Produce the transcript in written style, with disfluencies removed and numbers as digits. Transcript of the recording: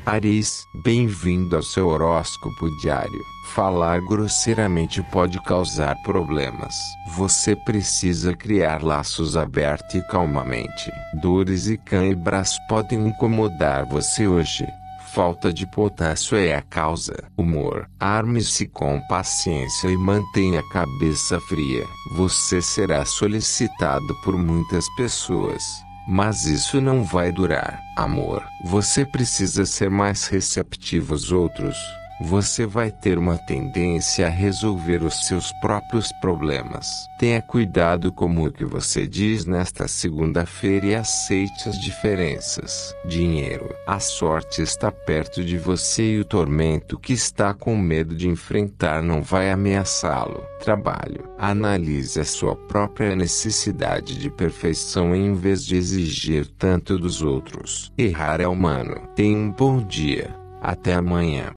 Áries, bem-vindo ao seu horóscopo diário. Falar grosseiramente pode causar problemas. Você precisa criar laços abertos e calmamente. Dores e câimbras podem incomodar você hoje. Falta de potássio é a causa. Humor. Arme-se com paciência e mantenha a cabeça fria. Você será solicitado por muitas pessoas, mas isso não vai durar. Amor. Você precisa ser mais receptivo aos outros. Você vai ter uma tendência a resolver os seus próprios problemas. Tenha cuidado com o que você diz nesta segunda-feira e aceite as diferenças. Dinheiro. A sorte está perto de você e o tormento que está com medo de enfrentar não vai ameaçá-lo. Trabalho. Analise a sua própria necessidade de perfeição em vez de exigir tanto dos outros. Errar é humano. Tenha um bom dia. Até amanhã.